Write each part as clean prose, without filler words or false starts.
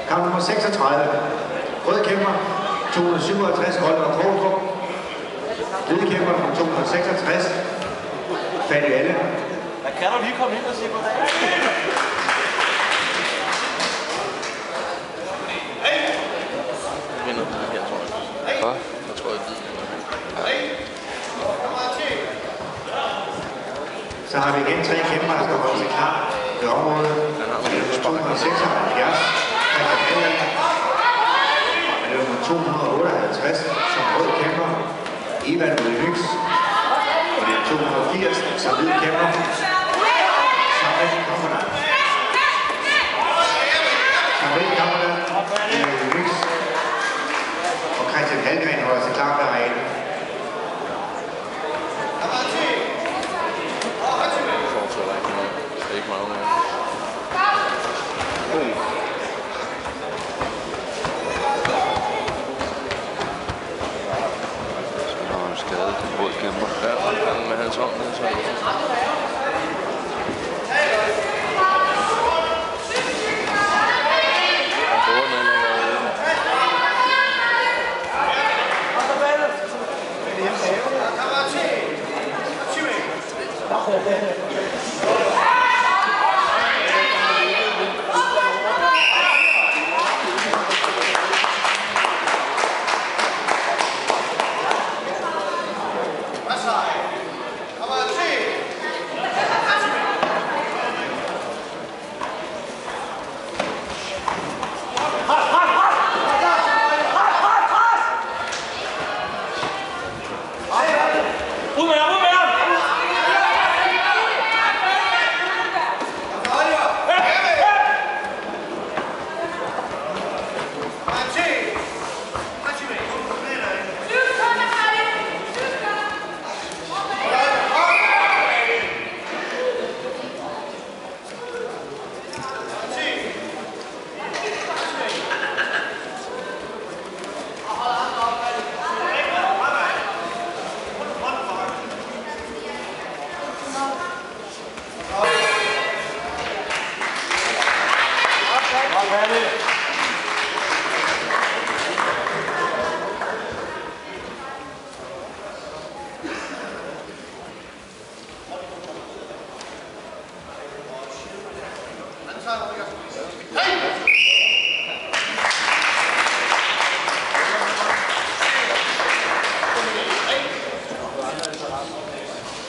Kamp nummer 36. Rød kæmper 257 Oliver Kåretrup. Hvide kæmper nummer 266 Fanny Alle. Der kan du lige komme ind og se på det. Vinder den her, tror jeg. Hvad? Jeg tror, jeg ved. Så har vi igen 3 kæmper, der skal holde sig klar ved området. Han har Det er nummer 276, og det er nummer 258 som rød kæmper, Ivan Ulrix. Og det er 280 som hvid kæmper, Samuel Kammerland. Samuel Kammerland, Ivan Ulrix og Christian Halgren holder sig klar ved arealet. Ikke meget mere. Så har han skadet til rød kæmper. Ja, med hans hånd, så er det. Han bruger den allerede.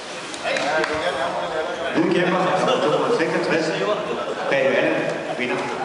Hvide kæmper 266 Fanny Alle vinder.